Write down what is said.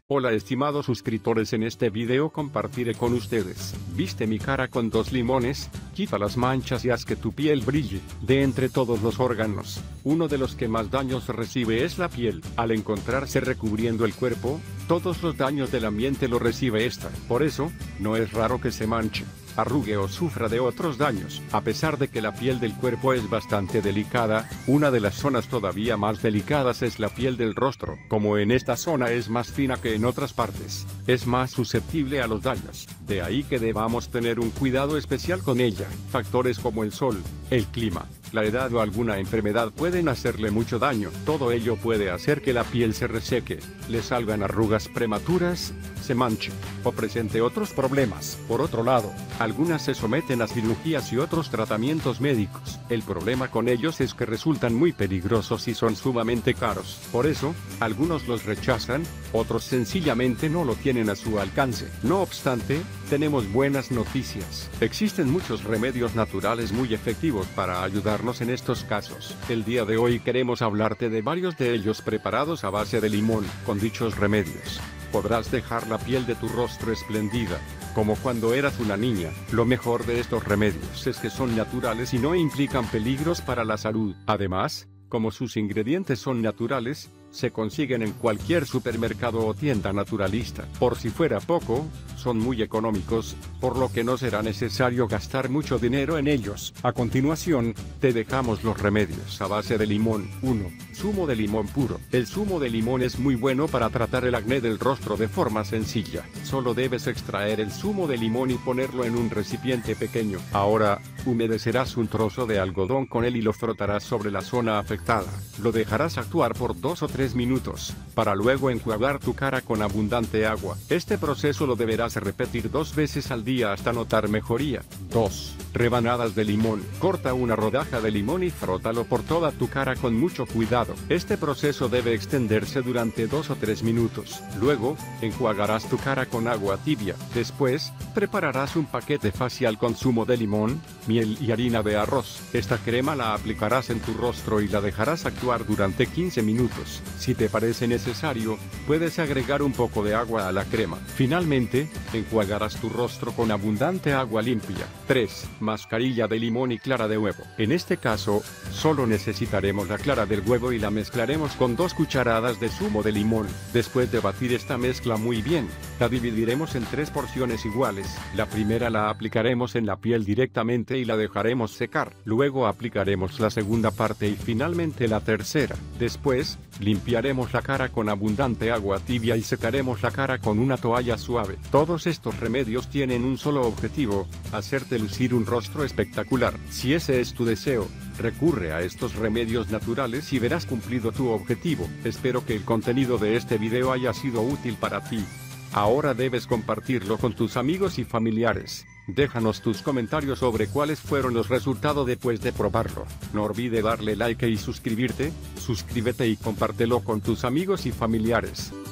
Hola estimados suscriptores, en este video compartiré con ustedes. ¿Viste mi cara con 2 limones? Quita las manchas y haz que tu piel brille. De entre todos los órganos, uno de los que más daños recibe es la piel. Al encontrarse recubriendo el cuerpo, todos los daños del ambiente lo recibe esta. Por eso, no es raro que se manche, arrugue o sufra de otros daños. A pesar de que la piel del cuerpo es bastante delicada, una de las zonas todavía más delicadas es la piel del rostro. Como en esta zona es más fina que en otras partes, es más susceptible a los daños. De ahí que debamos tener un cuidado especial con ella. Factores como el sol, el clima, la edad o alguna enfermedad pueden hacerle mucho daño. Todo ello puede hacer que la piel se reseque, le salgan arrugas prematuras, se manche, o presente otros problemas. Por otro lado, algunas se someten a cirugías y otros tratamientos médicos. El problema con ellos es que resultan muy peligrosos y son sumamente caros. Por eso, algunos los rechazan, otros sencillamente no lo tienen a su alcance. No obstante, tenemos buenas noticias. Existen muchos remedios naturales muy efectivos para ayudarnos en estos casos. El día de hoy queremos hablarte de varios de ellos preparados a base de limón. Con dichos remedios, podrás dejar la piel de tu rostro espléndida, como cuando eras una niña. Lo mejor de estos remedios es que son naturales y no implican peligros para la salud. Además, como sus ingredientes son naturales, se consiguen en cualquier supermercado o tienda naturalista. Por si fuera poco, son muy económicos, por lo que no será necesario gastar mucho dinero en ellos. A continuación, te dejamos los remedios a base de limón. 1. Zumo de limón puro. El zumo de limón es muy bueno para tratar el acné del rostro de forma sencilla. Solo debes extraer el zumo de limón y ponerlo en un recipiente pequeño. Ahora, humedecerás un trozo de algodón con él y lo frotarás sobre la zona afectada. Lo dejarás actuar por 2 o 3 minutos, para luego enjuagar tu cara con abundante agua. Este proceso lo deberás repetir 2 veces al día hasta notar mejoría. 2. Rebanadas de limón. Corta una rodaja de limón y frótalo por toda tu cara con mucho cuidado. Este proceso debe extenderse durante 2 o 3 minutos. Luego, enjuagarás tu cara con agua tibia. Después, prepararás un paquete facial con zumo de limón, miel y harina de arroz. Esta crema la aplicarás en tu rostro y la dejarás actuar durante 15 minutos. Si te parece necesario, puedes agregar un poco de agua a la crema. Finalmente, enjuagarás tu rostro con abundante agua limpia. 3. Mascarilla de limón y clara de huevo. En este caso, solo necesitaremos la clara del huevo y la mezclaremos con 2 cucharadas de zumo de limón. Después de batir esta mezcla muy bien, la dividiremos en 3 porciones iguales. La primera la aplicaremos en la piel directamente y la dejaremos secar. Luego aplicaremos la segunda parte y finalmente la tercera. Después, limpiaremos la cara con abundante agua tibia y secaremos la cara con una toalla suave. Todos estos remedios tienen un solo objetivo: hacerte lucir un rostro espectacular. Si ese es tu deseo, recurre a estos remedios naturales y verás cumplido tu objetivo. Espero que el contenido de este video haya sido útil para ti. Ahora debes compartirlo con tus amigos y familiares. Déjanos tus comentarios sobre cuáles fueron los resultados después de probarlo. No olvides darle like y suscribirte. Suscríbete y compártelo con tus amigos y familiares.